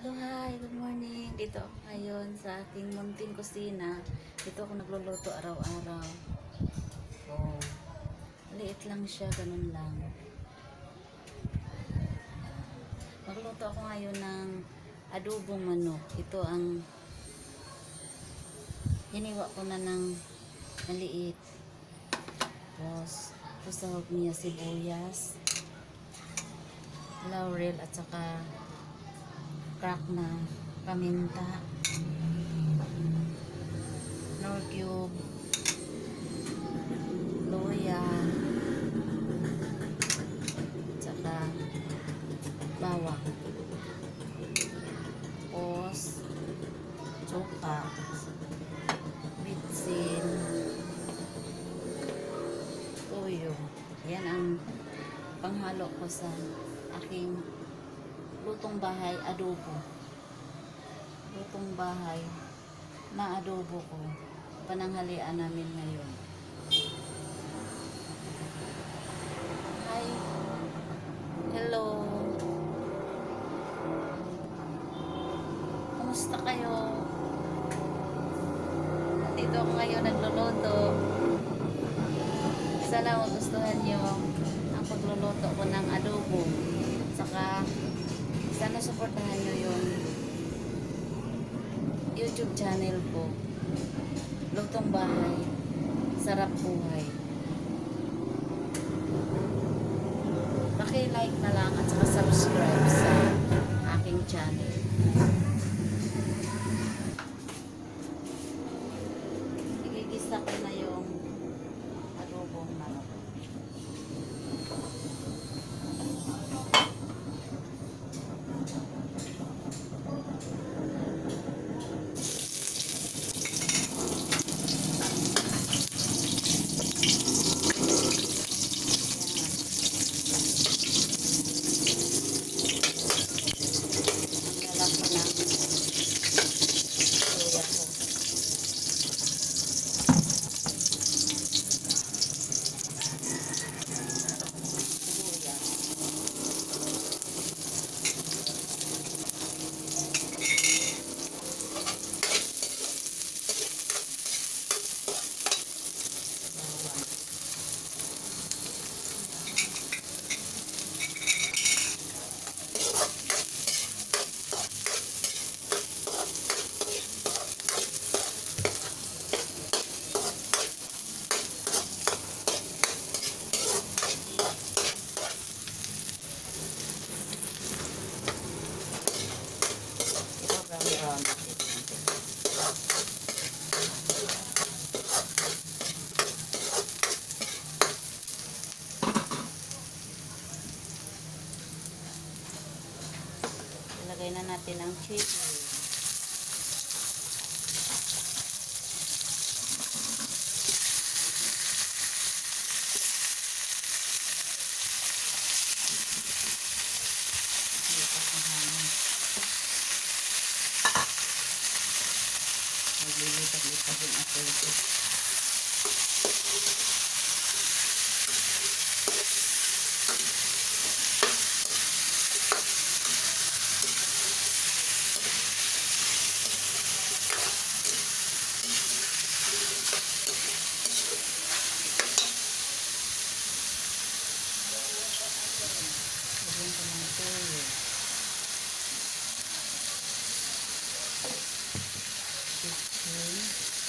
Hello, hi, good morning. Dito ako ngayon sa aking munting kusina. Dito ako nagluluto araw-araw. Oh, maliit lang siya, ganun lang. Magluto ako ngayon ng adobong manok. Ito ang hiniwa ko na ng maliit. Tapos, sahog niya sibuyas, laurel at saka crack na paminta, nor cube, luya, saka bawang, tapos suka, bitsin, toyo. Yan ang panghalo ko sa aking lutong bahay adobo. Lutong bahay na adobo ko. Pananghalian namin ngayon. Hi. Hello. Kumusta kayo? Dito ako ngayon nagluluto. Sana magustuhan nyo ang pagluluto ko ng adobo. Saka sana supportahan nyo yung YouTube channel ko, Lutong Bahay, Sarap Buhay. Paki-like na lang at saka subscribe sa aking channel. Igigisa ko na yung adobong manok. Ilagay na natin ang chili. Maglilipat-lipat din ako ito. Lagyan ko ng toyo. Bitsin.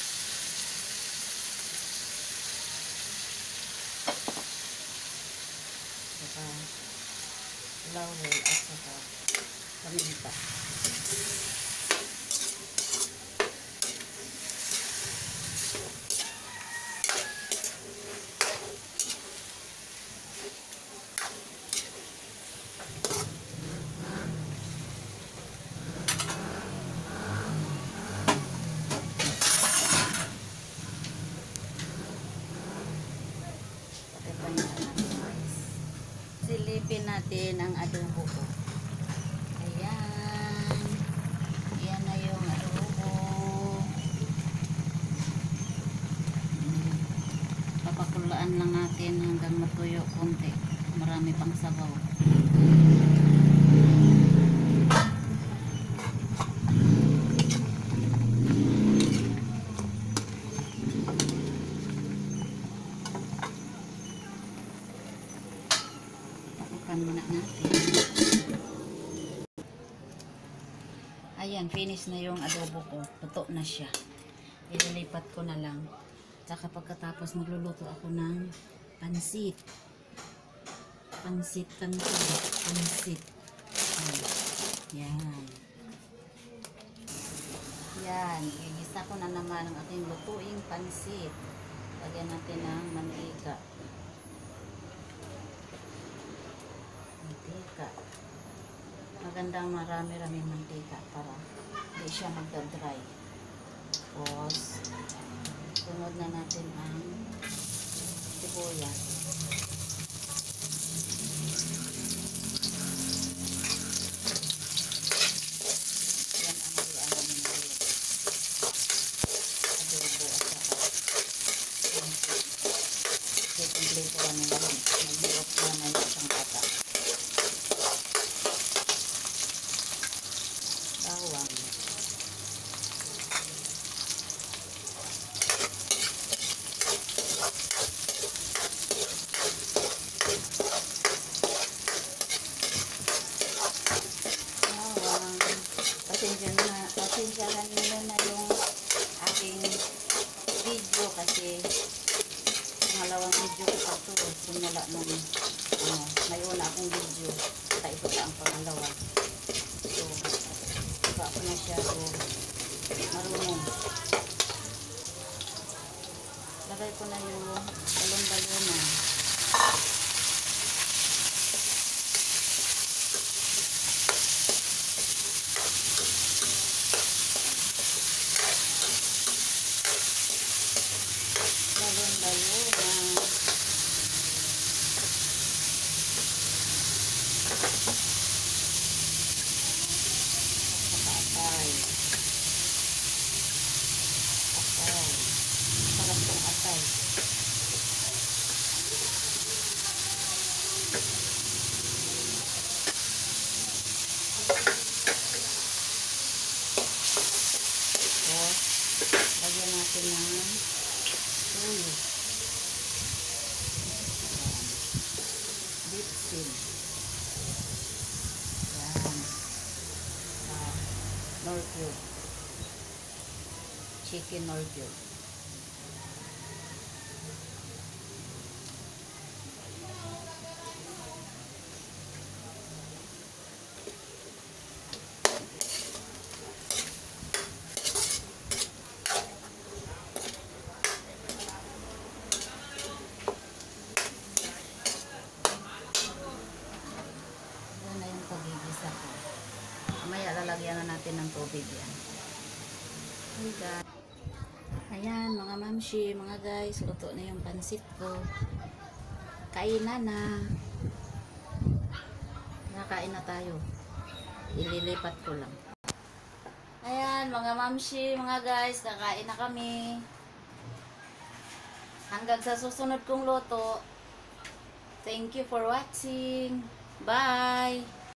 Saka laurel at saka paminta. Silipin natin ang adobo ko. Ayan. Ayan na yung adobo. Papakulaan lang natin hanggang matuyo konti. Marami pang sabaw. Ayan, finish na yung adobo ko. Luto na siya. Ililipat ko na lang. Tsaka pagkatapos magluluto ako ng pansit. Pansit canton. Pansit. Yan. Yan. Igisa ko na naman ang aking lutuing pansit. Lagyan natin ng mantika. Mantika. Magandang marami-rami mantika para hindi siya magda-dry. Tapos, sunod na natin ang sibuyas. Yan ang halian namin ngayon. Adobo at saka pansit. Kasi kompleto kami ngayon. Nag-iop na na yung isang bata. Bawang. Pasensyahan nyo na yung aking video kasi pangalawang video ko pa ito. Simula nung may una akong video at ito pa ang pangalawa. So, iba ako na siya marunong. Lagay ko na yung balon-balona. Lagyan natin ng tuyo. Beef stew. Yan. Nor cube. Chicken nor cube. Pagigisa ko. Mamaya lalagyan na natin ng tubig yan. Ayan mga mamshi, mga guys, luto na yung pansit ko. Kainan na. Nakain na tayo. Ililipat ko lang. Ayan mga mamshi, mga guys, kakain na kami. Hanggang sa susunod kong luto. Thank you for watching. Bye!